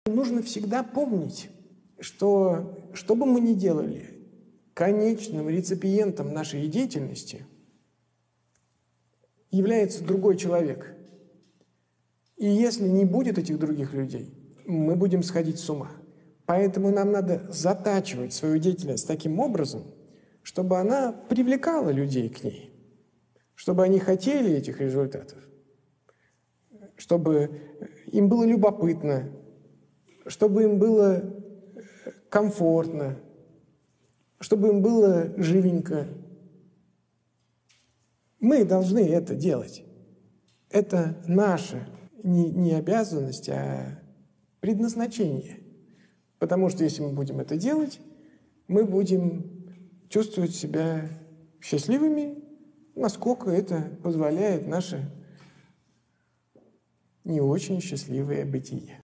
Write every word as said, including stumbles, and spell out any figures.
Нужно всегда помнить, что, что бы мы ни делали, конечным реципиентом нашей деятельности является другой человек. И если не будет этих других людей, мы будем сходить с ума. Поэтому нам надо затачивать свою деятельность таким образом, чтобы она привлекала людей к ней, чтобы они хотели этих результатов, чтобы им было любопытно, чтобы им было комфортно, чтобы им было живенько. Мы должны это делать. Это наша не, не обязанность, а предназначение. Потому что если мы будем это делать, мы будем чувствовать себя счастливыми, насколько это позволяет наше не очень счастливое бытие.